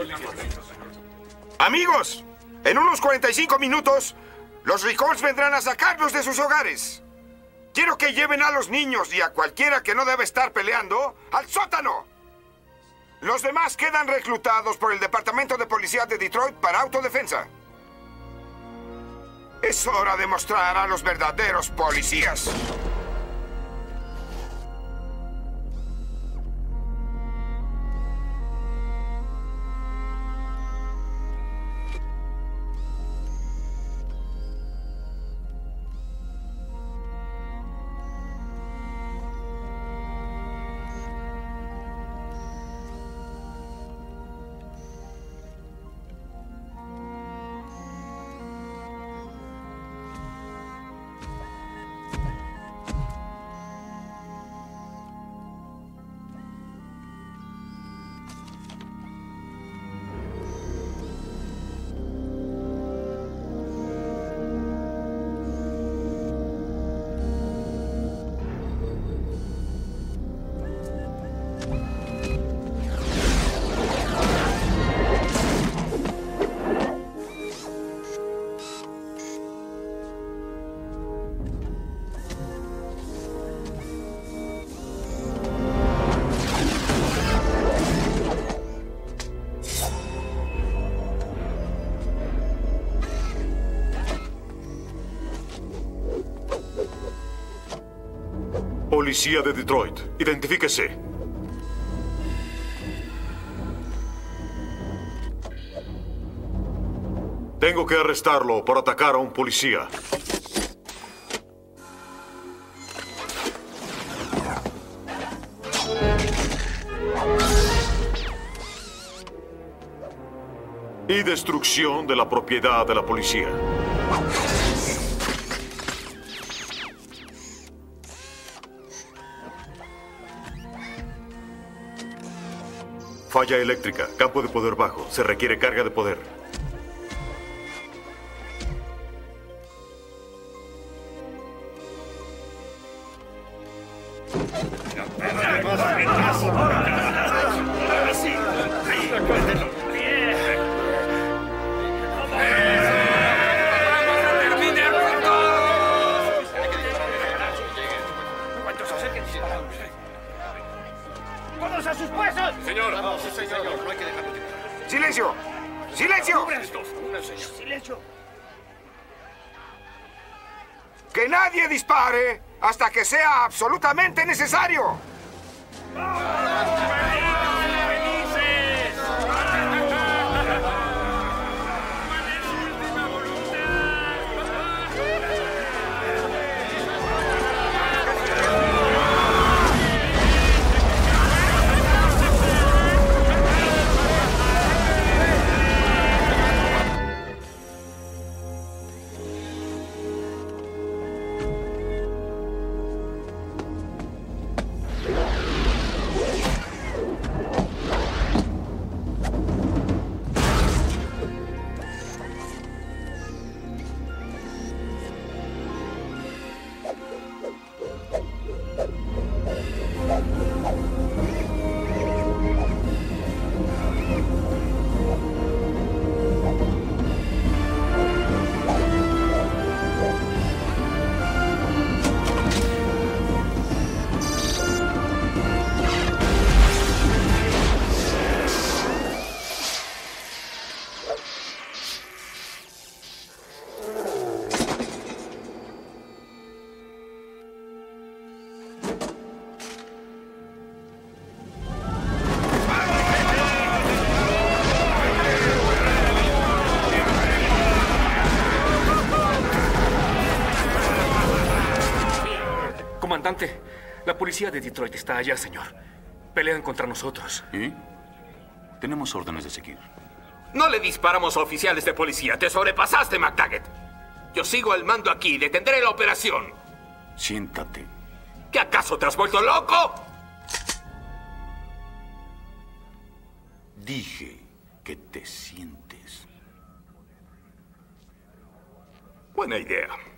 Amigos, en unos 45 minutos, los Ricords vendrán a sacarnos de sus hogares. Quiero que lleven a los niños y a cualquiera que no debe estar peleando al sótano. Los demás quedan reclutados por el Departamento de Policía de Detroit para autodefensa. Es hora de mostrar a los verdaderos policías. Policía de Detroit, identifíquese. Tengo que arrestarlo por atacar a un policía. Y destrucción de la propiedad de la policía. Falla eléctrica, campo de poder bajo. Se requiere carga de poder. ¡Todos a sus puestos! Señor, sí, señor, no hay que dejarlo tirar. ¡Silencio! ¡Silencio! ¡Silencio! ¡Que nadie dispare hasta que sea absolutamente necesario! Comandante, la policía de Detroit está allá, señor. Pelean contra nosotros. ¿Y? Tenemos órdenes de seguir. No le disparamos a oficiales de policía. Te sobrepasaste, McTaggart. Yo sigo al mando aquí. Detendré la operación. Siéntate. ¿Qué acaso te has vuelto loco? Dije que te sientes. Buena idea.